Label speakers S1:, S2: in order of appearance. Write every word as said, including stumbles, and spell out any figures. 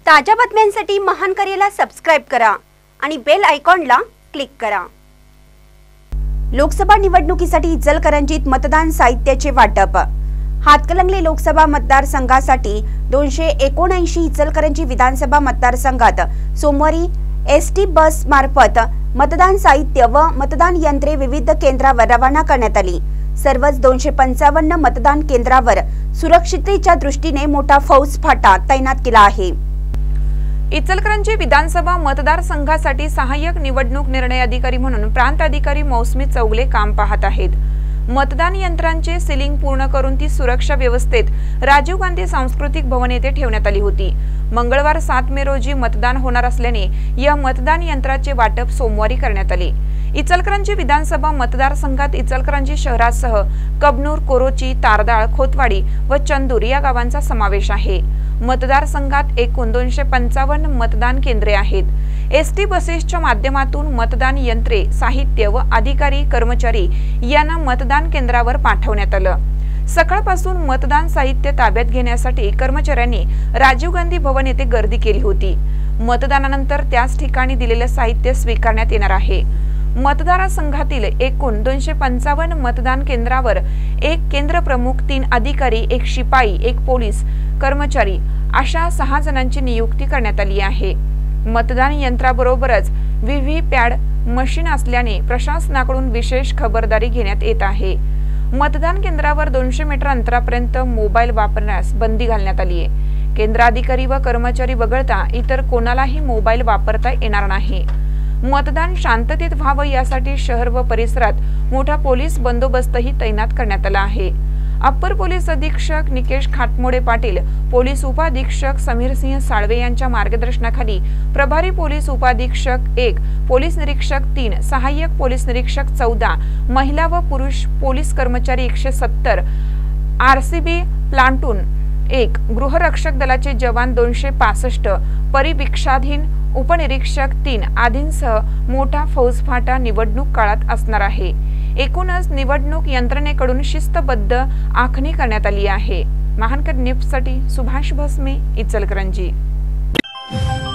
S1: ताज्या बातम्यांसाठी महान करेला सबस्क्राइब करा आणि बेल आयकॉनला क्लिक करा। लोकसभा निवडणुकीसाठी इचलकरंजीत मतदान साहित्याचे वाटप। हातकणंगले लोकसभा मतदारसंघासाठी दोनशे एकोणऐंशी इचलकरंजी विधानसभा मतदारसंघात सोमवारी एसटी बस मार्फत मतदान साहित्य व मतदान यंत्रे विविध केंद्रावर रवाना करण्यात आली। सर्वच दोनशे पंचावन्न मतदान केंद्रावर सुरक्षिततेच्या दृष्टीने मोठा फौज फाटा तैनात केला आहे।
S2: इचलकरंजी विधानसभा मतदारसंघासाठी सहाय्यक निवडणूक निर्णय अधिकारी म्हणून प्रांत अधिकारी मौसमी चौगले काम पाहत आहेत। मतदान यंत्रांचे सीलिंग पूर्ण करून ती सुरक्षा व्यवस्थेत राजीव गांधी सांस्कृतिक भवन येथे ठेवण्यात आली होती। मंगळवार सात मे रोजी मतदान होणार असल्याने या मतदान यंत्राचे वाटप सोमवारी करण्यात आले। इचलकरंजी विधानसभा मतदारसंघात इचलकरंजी शहरासह कबनूर, कोरोची, तारदाळ, खोतवाडी व चंदूर या गावांचा समावेश आहे। मतदारसंघात एकूण दोनशे पंचावन्न मतदान केंद्रे आहेत। एसटी बसेसच्या माध्यमातून मतदान यंत्रे, साहित्य व अधिकारी कर्मचारी यांना मतदान केंद्रावर पाठवण्यात आलं। सकाळपासून मतदान साहित्य ताब्यात घेण्यासाठी कर्मचाऱ्यांनी राजीव गांधी भवन येथे गर्दी केली होती। मतदानानंतर त्याच ठिकाणी दिलेले साहित्य स्वीकारण्यात येणार आहे। मतदारसंघातील एकूण दोनशे पंचावन्न मतदान केंद्रावर एक केंद्र प्रमुख, तीन अधिकारी, एक शिपाई, एक पोलीस कर्मचारी अशा सहा जणांची नियुक्ती करण्यात आली आहे। मतदान यंत्राबरोबरच व्हीव्हीपॅट मशीन असल्याने प्रशासनाकडून विशेष खबरदारी घेण्यात येत आहे। मतदान केंद्रावर दोनशे मीटर अंतरापर्यंत मोबाईल वापरण्यास बंदी घालण्यात आली आहे। केंद्र अधिकारी व कर्मचारी वगळता इतर कोणालाही मोबाईल वापरता येणार नाही। मतदान शांततेत व्हावं यासाठी शहर व परिसरात मोठा पोलीस बंदोबस्तही तैनात करण्यात आला आहे। अप्पर पोलीस अधीक्षक निकेश खाटमोडे पाटील, पोलीस उपाधीक्षक समीर सिंह साळवे यांच्या मार्गदर्शनाखाली प्रभारी पोलीस उपाधीक्षक एक, पोलीस निरीक्षक तीन, सहाय्यक पोलीस निरीक्षक चौदा, महिला व पुरुष पोलीस कर्मचारी एकशे सत्तर, आरसीबी प्लाटून एक, गृहरक्षक दलाचे जवान दोनशे पासष्ट, परिवीक्षाधीन उपनिरीक्षक तीन आदींसह मोठा फौजफाटा निवडणूक काळात असणार आहे। एकूणच निवडणूक यंत्रणेकडून शिस्तबद्ध आखणी करण्यात आली आहे। महानकर न्यूजसाठी सुभाष भस्मे, इचलकरंजी।